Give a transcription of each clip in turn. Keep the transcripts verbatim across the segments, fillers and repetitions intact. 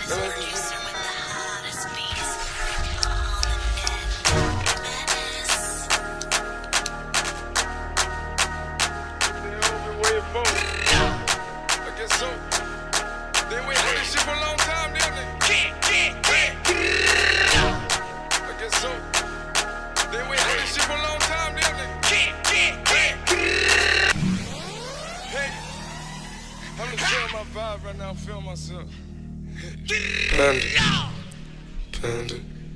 Producer with the hottest beats on the net. Menace. They waiting for it. I guess so. They waiting for this shit for a long time, didn't they? I guess so. They waiting for this shit for a long time, didn't they? Hey, I'm just feeling my vibe right now. I'm feeling myself. Panda, panda,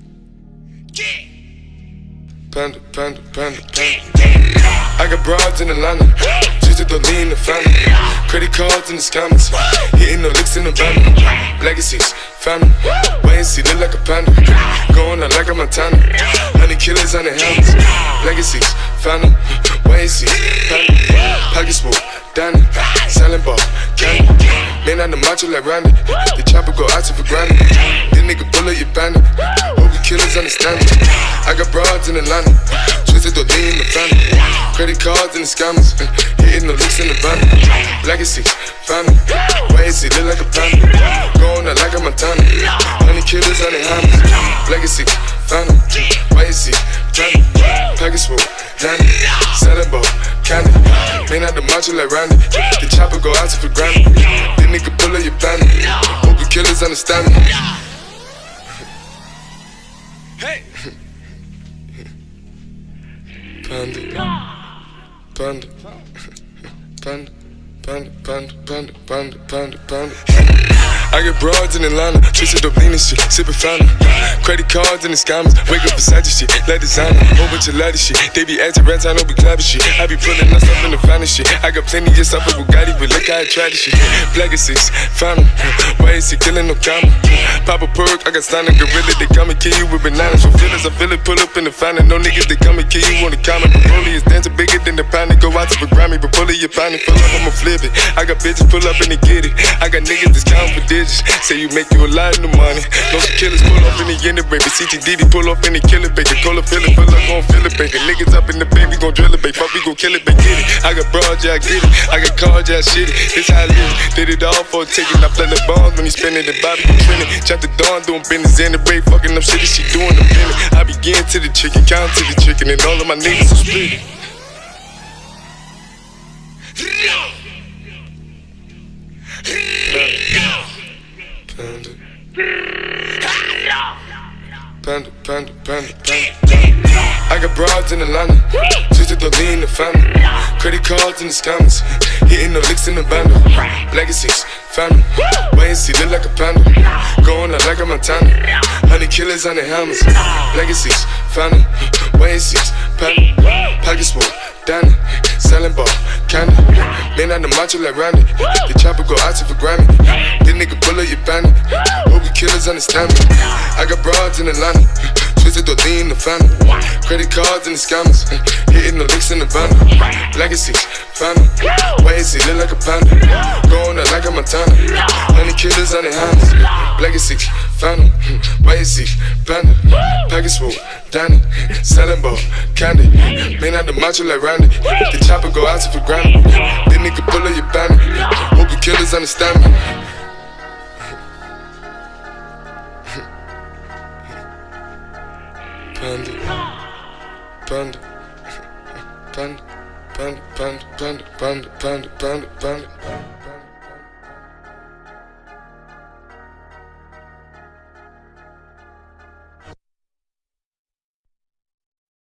panda, panda, panda, panda. I got broads in Atlanta, just to throw lean in the family. Credit cards in the scammers, hitting the licks in the van. Legacies, family, wait and see, look like a panda. Going out like a Montana, honey killers on the helmets. Legacies, family, wait and see, family. Pockets full, Danny, selling ball, candy. Man on the macho like Randy, the chopper go out to for granted. This nigga bullet, you bandit. Hope the killers understand me. I got broads in Atlanta, twisted the lean in the family. Credit cards and the scammers, hitting the looks in the van. Legacy, family, wait and see, look like a panda. Going out like a Montana, honey killers on the hammers. Legacy, family, wait and see, family. Package full, Danny, selling ball, candy. Man out the macho like Randy, the chopper go out to for granted. This nigga pull up your bandit, hope the killers understand me. Hey! Panda, panda, panda, panda, panda, panda, panda, panda, panda. I get broads in Atlanta, twisted up lean and shit, sippin' fountain. Credit cards and the scammers, wake up beside your shit, let designer, whole bunch of ladder shit. They be acting rats, I know we clapping shit. I be pulling us up in the finest shit. I got plenty of stuff with Bugatti, but look how I tried this shit. Legacies, fountain, why is he killing no comma? Pop a perk, I got stunning gorilla, they come and kill you with bananas. For feelings, I feel it, pull up in the fountain. No niggas, they come and kill you on the comment. The rollie is dancing bigger than the pound. Go out to the Grammy, but pull it, your pound, pull up, I'ma flip it. I got bitches, pull up and they get it. I got niggas that's counting for digits. Say you make you a lot of the money. No killers pull off in the end of baby. C T D D pull off in the killer baby. Cola fill it, fill up, gon' fill it, baby. Niggas up in the baby, gon' drill it, baby. Fuck, we gon' kill it, baby. Get it. I got broads, yeah, I get it. I got cards, yeah, I shit it. This how I live. Did it all for a ticket. I play the bonds when he spinning the Bobby, he spinning. Chop the dawn, doing business in the break. Fucking up shit, she doing the minute. I begin to the chicken, count to the chicken, and all of my niggas are split. Panda, panda, panda, panda, panda. I got broads in Atlanta, twisted the lean in the family. Credit cards and the scammers, hitting the licks in the bundle. Legacies, family, wait and see, look like a panda. Going out like a Montana, honey killers on the hammers. Legacies, family, wait and see, panda. Pockets full, Danny, selling ball, candy. Man on the macho like Randy, the chopper go out to for Grammy. This nigga pull up your bandit, hope the killers understand me. I got broads in Atlanta, twisted the lean in the family. Credit cards and the scammers, hitting the licks in the bundle. Legacies, family, wait and see, look like a panda. Going out like a Montana, honey killers on the hammers. Legacies, family, wait and see, panda. Package full, Danny, selling ball, candy. Man out the macho like Randy, the chopper go out to for granted. This nigga pull up your bandit, hope the killers understand me. Panda, panda, panda, panda, panda, panda, panda, panda, panda, panda.